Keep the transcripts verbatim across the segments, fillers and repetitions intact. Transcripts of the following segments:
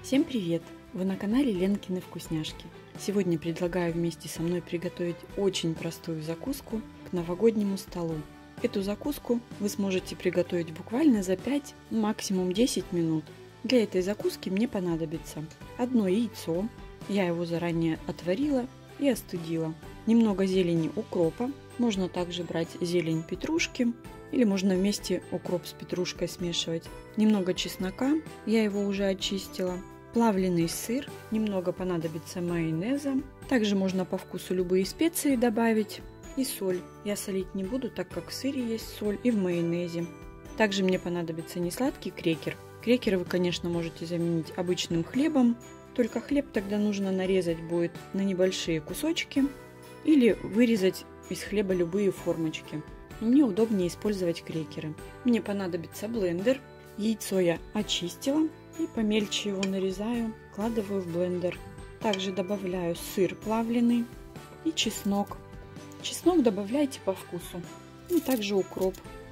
Всем привет! Вы на канале Ленкины вкусняшки. Сегодня предлагаю вместе со мной приготовить очень простую закуску к новогоднему столу. Эту закуску вы сможете приготовить буквально за пять, максимум десять минут. Для этой закуски мне понадобится одно яйцо, я его заранее отварила и остудила, немного зелени укропа, можно также брать зелень петрушки или можно вместе укроп с петрушкой смешивать, немного чеснока, я его уже очистила, плавленый сыр, немного понадобится майонеза, также можно по вкусу любые специи добавить и соль. Я солить не буду, так как в сыре есть соль и в майонезе. Также мне понадобится несладкий крекер. Крекеры вы, конечно, можете заменить обычным хлебом, только хлеб тогда нужно нарезать будет на небольшие кусочки или вырезать из хлеба любые формочки. Но мне удобнее использовать крекеры. Мне понадобится блендер. Яйцо я очистила и помельче его нарезаю, вкладываю в блендер. Также добавляю сыр плавленый и чеснок. Чеснок добавляйте по вкусу. И также укроп.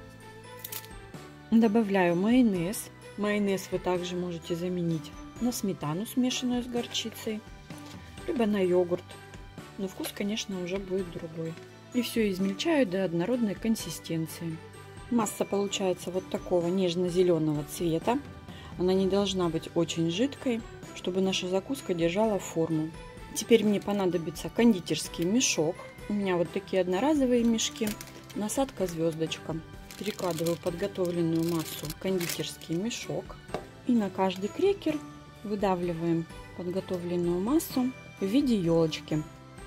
Добавляю майонез. Майонез вы также можете заменить на сметану, смешанную с горчицей, либо на йогурт. Но вкус, конечно, уже будет другой. И все измельчаю до однородной консистенции. Масса получается вот такого нежно-зеленого цвета. Она не должна быть очень жидкой, чтобы наша закуска держала форму. Теперь мне понадобится кондитерский мешок. У меня вот такие одноразовые мешки. Насадка звездочка. Перекладываю подготовленную массу в кондитерский мешок. И на каждый крекер выдавливаем подготовленную массу в виде елочки.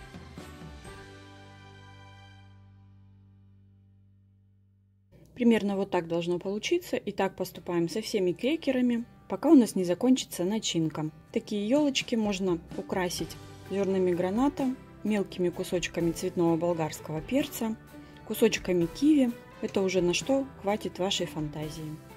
Примерно вот так должно получиться. И так поступаем со всеми крекерами, пока у нас не закончится начинка. Такие елочки можно украсить зернами граната, мелкими кусочками цветного болгарского перца, кусочками киви. Это уже на что хватит вашей фантазии.